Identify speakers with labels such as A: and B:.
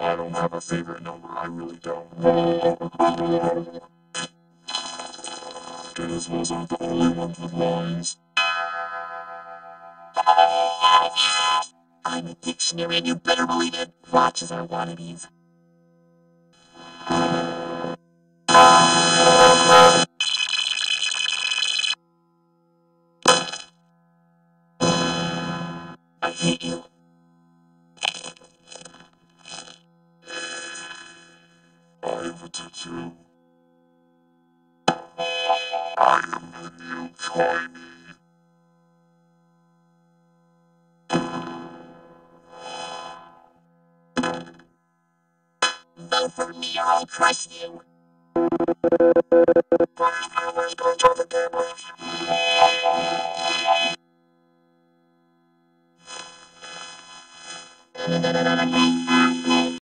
A: I don't have a favorite number, I really don't. Guess wasn't the only ones with lines. I'm a dictionary and you better believe it. Watch as I wannabes. I hate you. I have a tattoo. I am the new Tiny. Vote for me or I'll crush you.